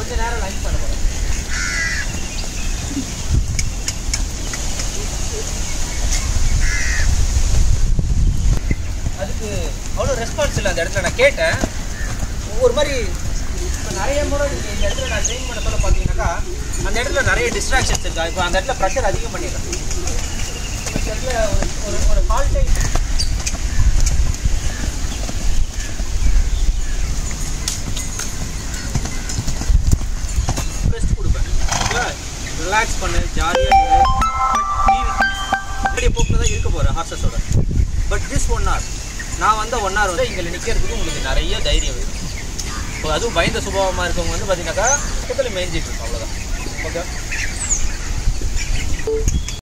கொஞ்சம் நேரம் லஞ்ச் பண்ண போகிறோம். அதுக்கு அவ்வளோ ரெஸ்பான்ஸ் இல்லை அந்த இடத்துல. நான் கேட்டேன் ஒரு மாதிரி. இப்போ நிறைய முறை இந்த இடத்துல நான் ட்ரெயின் பண்ண சொல்ல பார்த்தீங்கன்னாக்கா அந்த இடத்துல நிறைய டிஸ்ட்ராக்ஷன்ஸ் இருக்கா. இப்போ அந்த இடத்துல ப்ரெஷர் அதிகம் பண்ணிடுறேன். இந்த இடத்துல ஒரு கால் டைம் ரெஸ்ட் கொடுப்பேன். ரிலாக்ஸ் பண்ணு, ஜாலியாக இப்படி போக்கில் தான் இருக்க போகிறேன் ஹார்சஸோட. பட் திஸ் 1 hour நான் வந்த 1 hour வந்து இங்கே நிற்கிறதுக்கு உங்களுக்கு நிறைய தைரியம் வேணும். இப்போ அதுவும் பயந்த சுபாவமாக இருக்கவங்க வந்து பார்த்தீங்கன்னாக்கா பக்கத்தில் மேய்ஞ்சிட்டு இருக்கும். அவ்வளோதான். ஓகே.